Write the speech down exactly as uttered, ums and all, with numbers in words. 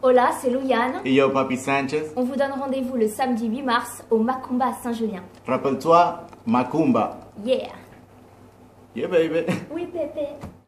Hola, c'est Louiane. Et yo, Papi Sanchez. On vous donne rendez-vous le samedi huit mars au Macumba à Saint-Julien. Rappelle-toi, Macumba. Yeah. Yeah, baby. Oui, Pépé.